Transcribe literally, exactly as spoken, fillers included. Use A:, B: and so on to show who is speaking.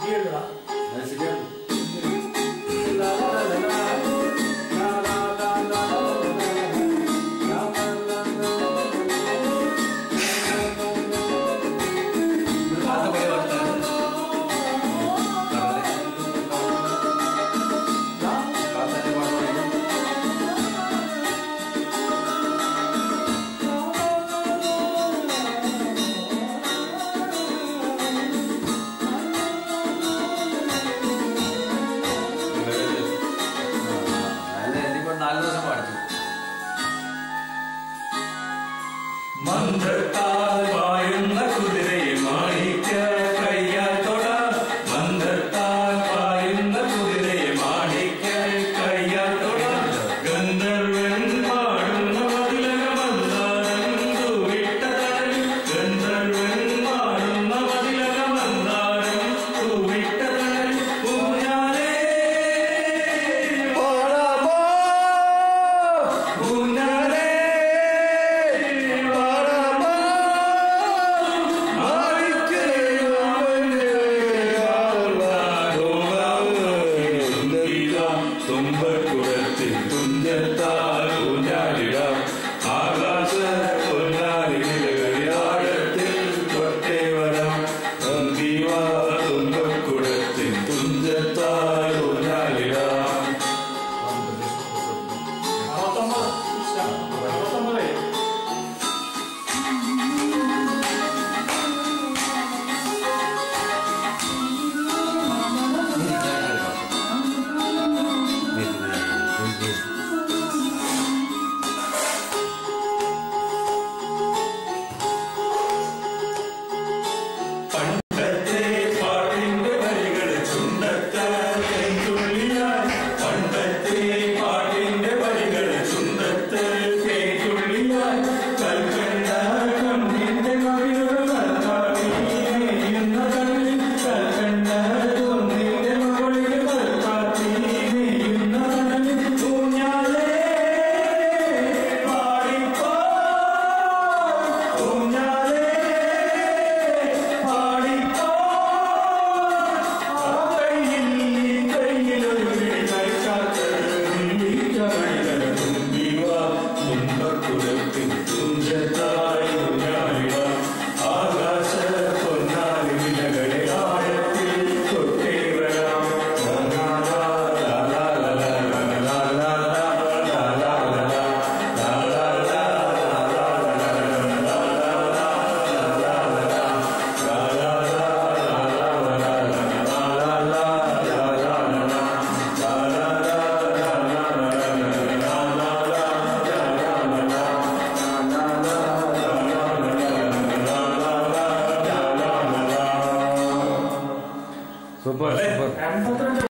A: മന്ത്രത്താൽ പായുന്ന കുതിരയെ മാണിക്ക കയ്യാൽ തൊടാം. മന്ത്രത്താൽ പായുന്ന കുതിരയെ മാണിക്ക കയ്യാൽ തൊടാം. ഗന്ധർവൻ പാടുന്ന മതിലക മന്ദാരം തൂവിട്ട തണലിൽ. ഗന്ധർവൻ പാടുന്ന മതിലക മന്ദാരം തൂവിട്ട തണലിൽ. ഊഞ്ഞാലേ ഊഞ്ഞാലേ തുമ്പക്കുടത്തിൽ തുഞ്ചത്താൽ ഊഞ്ഞാലിടാം. ആകാശ പൊന്നാലികളിൽ ആഴത്തിൽ തൊട്ടേ വരാം. തുമ്പക്കുടത്തിൽ തുഞ്ചത്താൽ ഊഞ്ഞാലിടാം. പണ്ടത്തെ പാട്ടിന്റെ വരികൾ ചുണ്ടത്താൽ തേൻതുള്ളിയായി. പണ്ടത്തെ പാട്ടിന്റെ വരികൾ ചുണ്ടത്താൽ തേൻതുള്ളിയായി. കൽക്കണ്ട കണ്ണിന്റെ മകളുടെ കൽക്കാടി നെയ്യുന്ന കണ്ണിൽ. കൽക്കണ്ട ഒന്നിന്റെ മകളിൽ കൽക്കാത്തി നെയ്യുന്ന കണ്ണിൽ. ഊഞ്ഞാലേ പാടിപ്പോ ഊഞ്ഞാലേ ആകാശ പൊന്നാലി വിലകളെ ആഴത്തിൽ തൊട്ടേ വരാം.
B: Super, super.